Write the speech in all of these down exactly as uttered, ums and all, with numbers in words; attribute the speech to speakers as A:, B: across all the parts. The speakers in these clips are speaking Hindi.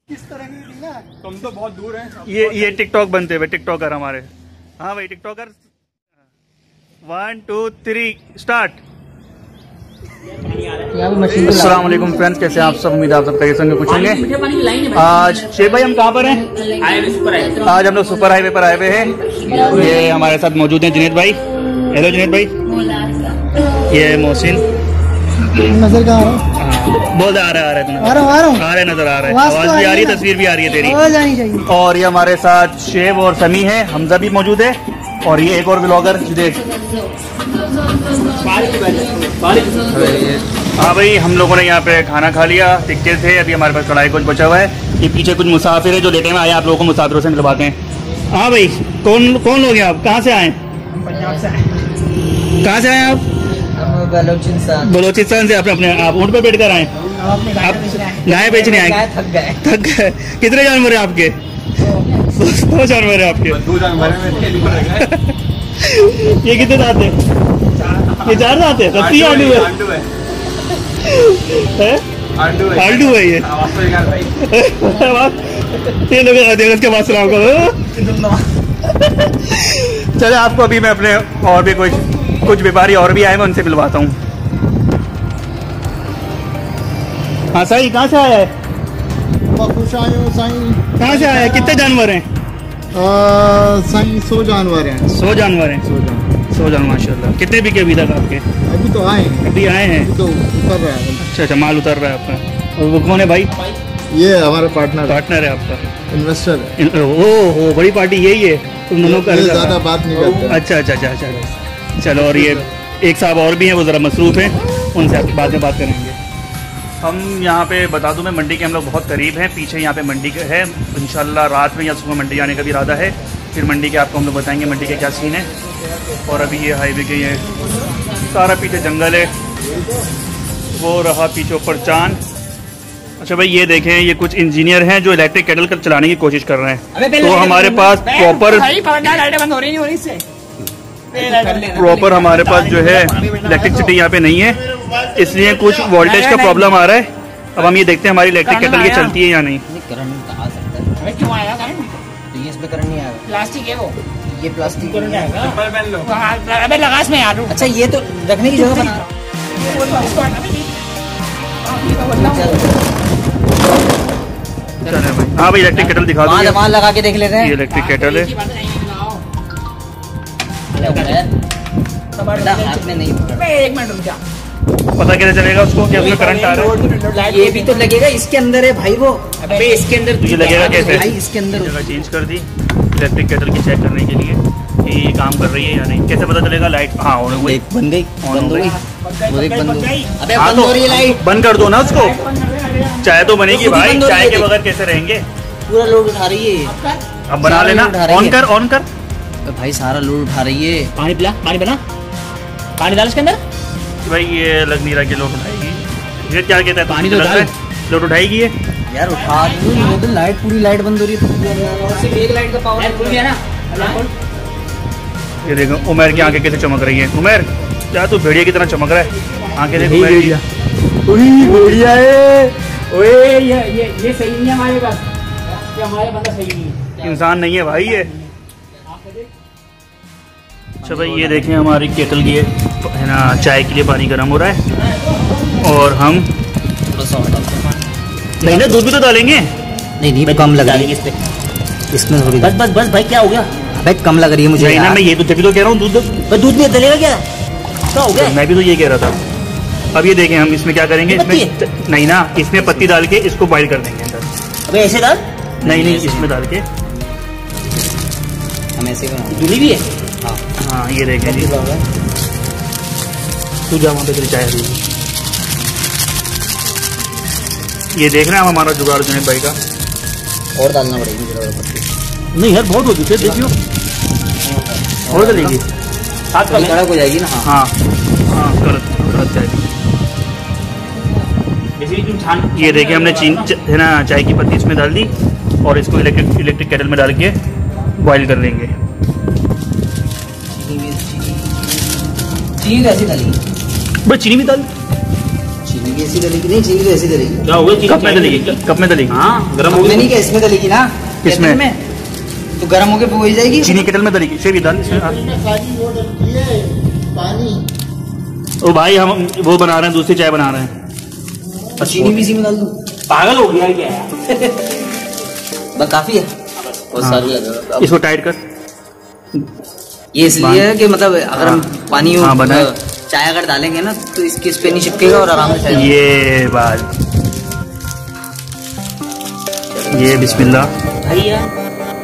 A: किस तरह की ना,
B: तुम तो बहुत दूर हैं।
C: ये ये टिकटॉक बनते हुए टिकटॉकर हमारे। हाँ भाई TikToker. One two three start. अस्सलाम वालेकुम फ्रेंड्स, कैसे हैं आप सब? उम्मीद आप सब तरीके से पूछेंगे। आज शेख भाई हम कहाँ पर हैं? आज हम लोग सुपर हाईवे पर आए हुए हैं। ये हमारे साथ मौजूद हैं जुनेद भाई। हेलो जुनेद भाई। ये मोहसिन
A: नजर का आ रहा
C: बोल आ रहा है आ रहा है
A: आ रहा आ रहा
C: आ रहा नजर आ रहा है। आवाज भी आ रही है, तस्वीर भी आ रही है तेरी।
A: आवाज आनी चाहिए।
C: और ये हमारे साथ शेब और समी है, हमजा भी मौजूद है, और ये एक और ब्लॉगर जुनेद। हाँ भाई हम लोगों ने यहाँ पे खाना खा लिया, टिकटे थे, अभी हमारे पास कढ़ाई कुछ बचा हुआ है। ये पीछे कुछ मुसाफिर है जो लेटे में आए, आप लोगों को मुसाफिरों से मिलवाते हैं। हाँ भाई कौन कौन लोग हैं आप? कहाँ से आए?
A: पंजाब से आए।
C: कहाँ से आए आप?
A: बलोचिस्तान।
C: बलोचिस्तान से। आपने अपने आप ऊँट पे बैठ कर आए? आप गाय बेचने आए?
A: थक गए
C: थक गए। कितने जानवर हैं आपके? दो जानवर है आपके।
B: दो जानवर
C: ये कितने दांत है? ये चार दांत है। कत्ती आंडू है?
B: आंडू है।
C: आंडू है, आंडू है ये। ये लोग देवस के पास सलाम करो। चले आपको अभी मैं अपने और भी कुछ कुछ व्यापारी और भी आए, मैं उनसे मिलवाता हूँ। हाँ साई कहाँ से आया है?
A: खुश आए हो साईं?
C: कहाँ से आया है? कितने जानवर हैं?
A: साईं सौ जानवर हैं।
C: सौ जानवर हैं।
A: सौ जानवर
C: सौ जानवर माशाल्लाह। कितने बिके अभी तक आपके?
A: अभी तो आए हैं।
C: अभी आए हैं
A: अभी तो उतर रहा है।
C: अच्छा अच्छा, माल उतर रहा है आपका। और वो कौन है भाई?
A: ये हमारा पार्टनर
C: पार्टनर है आपका,
A: इन्वेस्टर।
C: ओ हो बड़ी पार्टी यही है। तुम दोनों का
A: ज्यादा बात नहीं करते।
C: अच्छा अच्छा अच्छा अच्छा चलो। और ये एक साहब और भी हैं, वो ज़रा मसरूफ़ हैं, उनसे आपकी बाद में बात करेंगे। हम यहाँ पे बता दूं मैं, मंडी के हम लोग बहुत करीब हैं। पीछे यहाँ पे मंडी है, इंशाल्लाह रात में या सुबह मंडी आने का भी इरादा है। फिर मंडी के आपको हम लोग बताएंगे मंडी के क्या सीन है। और अभी ये हाईवे के ये सारा पीछे जंगल है, वो रहा पीछे ऊपर चांद। अच्छा भाई ये देखें, ये कुछ इंजीनियर हैं जो इलेक्ट्रिक केटल कर चलाने की कोशिश कर रहे हैं। तो हमारे पास प्रॉपर प्रॉपर हमारे पास जो है इलेक्ट्रिसिटी यहाँ पे नहीं है, इसलिए कुछ वोल्टेज का प्रॉब्लम आ रहा है। अब हम ये देखते हैं हमारी इलेक्ट्रिक केटल ये चलती है या नहीं।
D: प्लास्टिक है वो,
A: ये प्लास्टिक
D: अबे लगा इसमें यार। अच्छा ये तो रखने की जगह बना।
C: हाँ भाई इलेक्ट्रिक केटल दिखा दो।
D: माल लगा के देख लेते हैं।
C: ये इलेक्ट्रिक केटल है।
D: हाथ में नहीं, एक मिनट रुक जा।
C: पता कैसे चलेगा उसको कि उसमें करंट आ रहा है?
D: ये भी तो लगेगा, इसके अंदर है भाई वो। अबे इसके अंदर
C: तुझे लगेगा कैसे?
D: भाई इसके अंदर
C: जगह चेंज कर दी इलेक्ट्रिक केटल की चेक करने के लिए कि ये काम कर रही है या नहीं। कैसे पता चलेगा? लाइट हाँ ऑन हो गई,
D: बन गई, बंद हो गई। वो एक बंद हो गई। अबे
C: हाँ
D: बंद हो रही है लाइट।
C: बंद कर दो ना उसको, चाय तो बनेगी भाई, चाय के बगैर कैसे रहेंगे?
D: पूरा लोड उठा रही है।
C: अब बना लेना। ऑन कर ऑन कर
D: भाई, सारा लोड उठा रही है। पानी पिला, पानी बना, पानी डाल इसके अंदर।
C: भाई ये लग नहीं रहा कि लोड उठाएगी। ये क्या कहता है?
D: पानी तो डाल।
C: लोड उठाएगी ये
D: यार? उठा रही, लाइट पूरी लाइट बंद हो रही है। सिर्फ एक लाइट का पावर खुल गया ना।
C: ये देखो उमर की आंखें कैसे चमक रही हैं। उमर क्या तू भेड़िया की तरह चमक रहा है, आंखें देखो भेड़िया।
D: भेड़िया है। ओए ये ये ये सही नहीं है हमारे पास, ये हमारे बंदा सही नहीं है,
C: इंसान नहीं है भाई ये। अच्छा भाई ये देखें हमारी केटल की है ना, चाय के लिए पानी गर्म हो रहा है और हम नहीं ना दूध भी तो डालेंगे।
D: नहीं नहीं कम लग रही है इस पे, इसमें थोड़ी। बस बस बस भाई क्या हो गया? अबे कम लग रही है मुझे।
C: नहीं ना मैं ये तो जब भी तो कह रहा हूँ दूध
D: बस दूध नहीं डलेगा क्या? क्या हो गया?
C: मैं भी तो ये कह रहा था। अब ये देखें हम इसमें क्या करेंगे, इसमें नहीं ना, इसमें पत्ती डाल के इसको बॉइल कर देंगे अंदर।
D: अबे ऐसे डाल?
C: नहीं नहीं इसमें डाल के
D: हम ऐसे दूली भी है। हाँ
C: हाँ ये देखें जी, तू जा वहाँ पे तेरी चाय आ रही है। ये देख रहे हैं हम हमारा जुगाड़ जुनेद भाई का।
D: और डालना पड़ेगी जरा पत्ती।
C: नहीं यार बहुत होगी, फिर देखियो और चलेगी,
D: हाथ का कड़क हो जाएगी ना।
C: हाँ हाँ गलत गलत जाएगी। ये देखिए हमने चीन है ना चाय की पत्ती इसमें डाल दी और इसको इलेक्ट्रिक इलेक्ट्रिक केटल में डाल के बॉईल कर लेंगे।
D: चीनी कैसी डाली?
C: बस चीनी भी डाल,
D: चीनी
B: चीनी ऐसी डलेगी नहीं, चीनी तो ऐसी डलेगी।
D: क्या होगा चीनी?
C: कप में डलेगी, कप में डलेगी।
D: हाँ गर्म
B: कप
D: होगी
B: में नहीं, क्या इसमें डलेगी ना?
C: किसमें?
B: केटल में तो गर्म होके हो जाएगी।
C: चीनी केटल में डलेगी। शेवी दाल इसमें। हाँ।
A: खाली वो डलती है पानी।
C: ओ भाई हम वो बना रहे हैं, दूसरी चाय बना रहे हैं।
B: और चीनी भी इसी में डाल दूं?
D: पागल हो गया क्या यार?
B: बस काफी है, बहुत
C: हाँ।
B: सारी है।
C: इसको टाइट कर।
B: ये इसलिए है कि मतलब अगर हम
C: हाँ।
B: पानी
C: हाँ, बना है।
B: चाय अगर डालेंगे ना तो इसकी इस पे नहीं चिपकेगा और आराम से।
C: ये बात, ये बिस्मिल्लाह।
D: भाई यार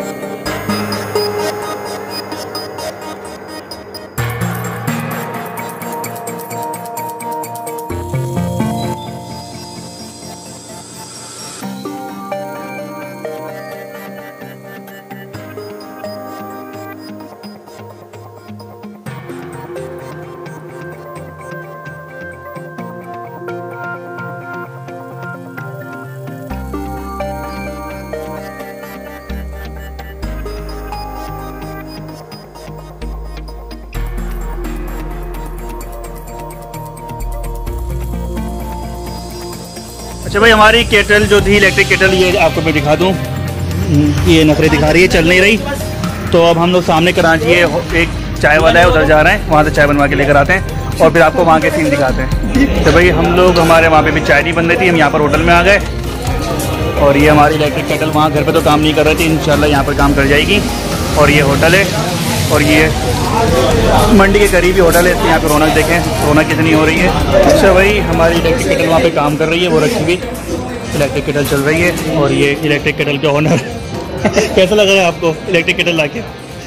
C: अच्छा भाई, हमारी केटल जो थी इलेक्ट्रिक केटल, ये आपको मैं दिखा दूं, ये नखरे दिखा रही है, चल नहीं रही। तो अब हम लोग सामने कराची है, एक चाय वाला है, उधर जा रहे हैं, वहाँ से चाय बनवा के लेकर आते हैं और फिर आपको वहाँ के सीन दिखाते हैं। तो भाई हम लोग, हमारे वहाँ पे भी चाय नहीं बन रही थी, हम यहाँ पर होटल में आ गए। और ये हमारी इलेक्ट्रिक केटल वहाँ घर पे तो काम नहीं कर रही थी, इंशाल्लाह यहाँ पर काम कर जाएगी। और ये होटल है, और ये मंडी के करीब ही होटल है, यहाँ पे रौनक देखें, रौनक कितनी हो रही है। अच्छा भाई, हमारी इलेक्ट्रिक केटल वहाँ पे काम कर रही है, वो रखी हुई इलेक्ट्रिक केटल चल रही है। और ये इलेक्ट्रिक केटल के ओनर कैसा लग रहा है आपको इलेक्ट्रिक केटल लाके?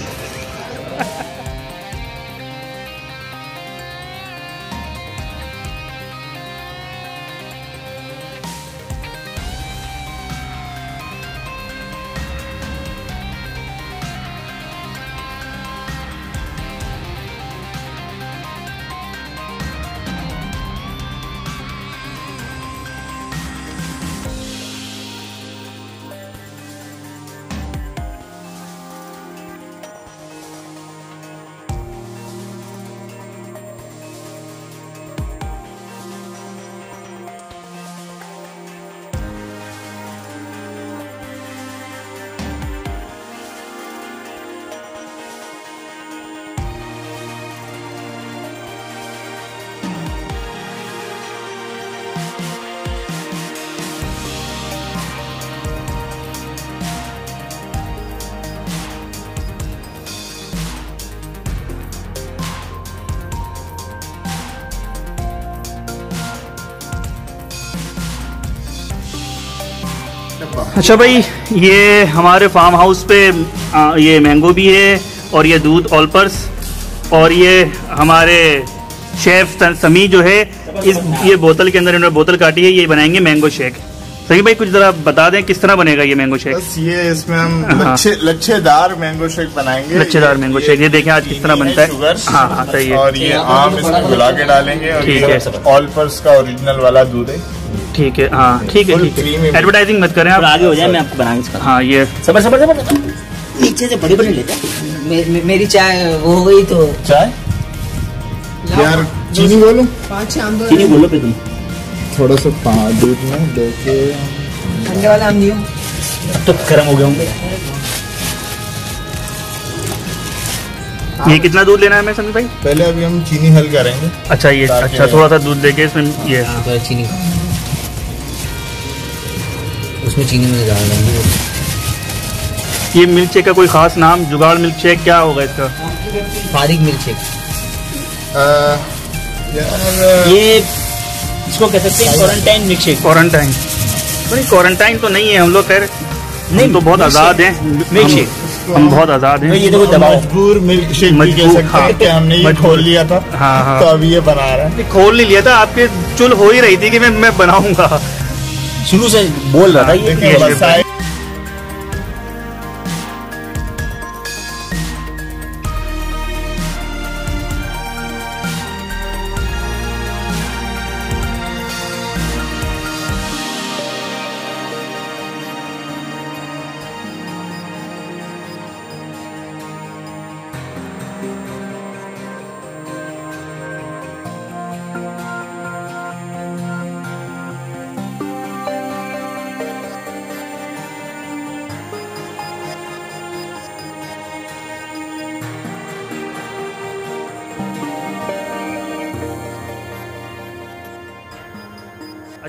C: अच्छा भाई, ये हमारे फार्म हाउस पे आ, ये मैंगो भी है, और ये दूध ऑलपर्स, और ये हमारे शेफ समी जो है, इस ये बोतल के अंदर इन्होंने बोतल काटी है, ये बनाएंगे मैंगो शेक। सही भाई, कुछ जरा बता दें किस तरह बनेगा ये मैंगो शेक?
A: बस ये इसमें हम
C: हाँ।
A: लच्छे लच्छेदार मैंगो शेक बनाएंगे।
C: लच्छेदार मैंगो शेक, ये देखें आज किस तरह बनता है।
A: शुगर,
C: हाँ हाँ सही है।
A: और ये आम इसमें घुला के डालेंगे, और
C: ठीक
A: ये
C: है।
A: ऑलपर्स का ओरिजिनल वाला दूध है।
C: ठीक है, हाँ ठीक है,
A: Full
C: ठीक है,
A: creamy।
C: एडवर्टाइजिंग मत करें आप।
D: आगे हो जाए, मैं आपको बना के सिखाता
C: हाँ ये
D: हूं। सबर सबर सबर
B: नीचे से बड़ी बड़ी लेते मे, मे, मेरी चाय वो हो गई तो
A: चाय यार, चीनी बोलूं?
D: चीनी बोलो पे तुम।
A: थोड़ा सा पा- दूध में लेके
B: ठंडे वाला हम दियो।
D: अब तो गर्म हो गए होंगे।
C: ये कितना दूध लेना है मैं समी भाई?
A: पहले अभी हम चीनी हल करेंगे।
C: अच्छा ये,
A: ताकि-
C: अच्छा थोड़ा सा दूध लेके इसमें ये, हाँ
B: तो चीनी उसमें चीनी में डाल देंगे।
C: ये मिल्क शेक का कोई खास नाम, जुगाड़ मिल्क शेक क्या होगा इसका?
B: फारिग मिल्क शेक।
A: आ, यार
D: ये इसको कह सकते हैं क्वारंटाइन मिल्क शेक।
C: क्वारंटाइन? नहीं क्वारंटाइन तो नहीं है, हम लोग खैर नहीं तो बहुत आज़ाद हैं,
D: मिल्क
C: हम-
D: शेक।
C: हम बहुत आज़ाद हैं।
D: ये देखो दबाओ।
A: मजबूर मिल्क शेक भी कह
C: मजबूर,
A: सकते
C: हाँ।
A: हैं कि हमने ये
C: मजबूर।
A: खोल लिया था।
C: हाँ, हाँ।
A: तो अभी ये बना रहा है।
C: नहीं, खोल नहीं लिया था, आपके चुल हो ही रही थी कि मैं मैं बनाऊंगा।
D: शुरू से बोल रहा था ये।
A: देखिए
C: ये
A: बस आए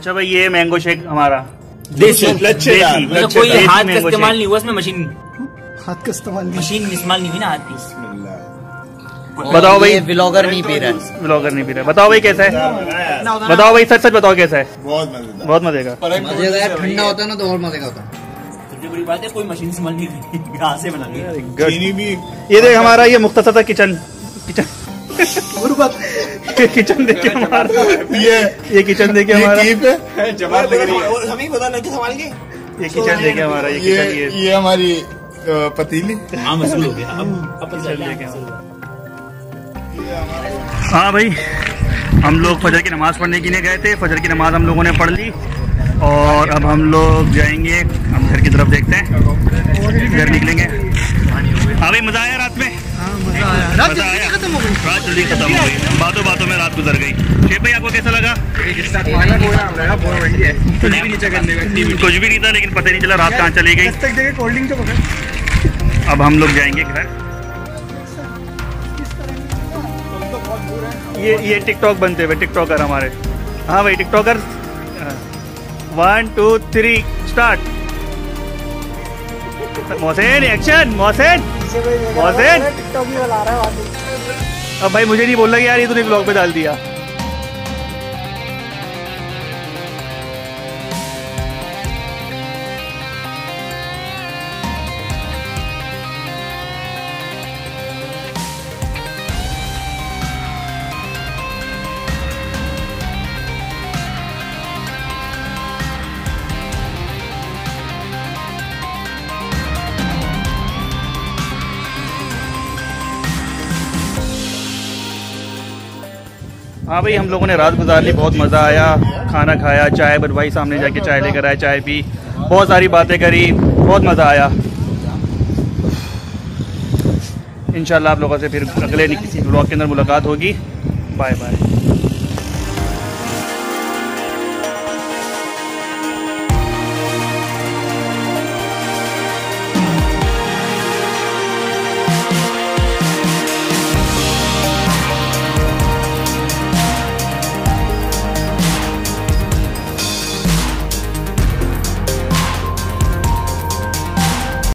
C: अच्छा भाई ये मैंगो शेक हमारा
D: देसी
A: लच्छेदार,
C: देसी,
D: मतलब कोई
C: देसी
D: हाथ का
C: मैंगो
D: इस्तेमाल
C: शेक।
D: नहीं हुआ इसमें, मशीन
E: हाथ का इस्तेमाल नहीं।
D: मशीन इस्तेमाल नहीं हुई ना हाथ की।
C: बताओ भाई।
B: ये व्लॉगर नहीं पी रहा है।
C: ब्लॉगर नहीं पी रहा। बताओ भाई कैसा है, बताओ भाई सच सच बताओ कैसा है।
A: बहुत मजेदार।
C: बहुत मजे का।
B: मजेदार, ठंडा होता है ना तो और मजे का होता है।
D: सबसे बड़ी बात है कोई मशीन इस्तेमाल नहीं हुई, हाथ से बना लिया।
A: चीनी भी
C: ये देख हमारा ये मुख्तसर सा किचन किचन किचन देखिए हमारा,
A: ये
C: ये किचन देखिए हमारा,
A: ये कीप है।
E: जवाब लग रही है।
B: हमें पता नहीं संभाल के।
C: ये किचन देखिए हमारा, ये
A: ये
C: किचन ये
A: ये हमारी अ, पतीली।
D: हाँ मसूल हो गया अब अब
C: किचन देखिए हमारा। हाँ भाई हम लोग फजर की नमाज़ पढ़ने के लिए गए थे, फजर की नमाज़ हम लोगों ने पढ़ ली और अब हम लोग जाएंगे, हम घर की तरफ देखते हैं, घर निकलेंगे। हाँ भाई मज़ा आया रात में?
E: मजा आया। रात
C: मज़ा आया,
E: खत्म हो गई।
C: रात जल्दी खत्म हो गई, बातों बातों में रात गुजर गई। शेख भाई आपको कैसा लगा? कुछ भी नीचे करने में कुछ भी नहीं था, लेकिन पता नहीं चला रात कहाँ चली गई।
E: कोल्ड ड्रिंक तो पकड़।
C: अब हम लोग जाएंगे घर। ये ये टिकटॉक बनते हुए टिकटॉकर हमारे। हाँ भाई TikToker, one two three start. Mohsin action, Mohsin Mohsin. अब भाई मुझे नहीं बोलना कि यार ये तूने ब्लॉग पे डाल दिया। हाँ भाई हम लोगों ने रात गुजार ली, बहुत मज़ा आया, खाना खाया, चाय बट भाई सामने जाके चाय लेकर आए, चाय पी, बहुत सारी बातें करी, बहुत मज़ा आया। इंशाल्लाह आप लोगों से फिर अगले किसी ब्लॉग के अंदर मुलाकात होगी। Bye bye.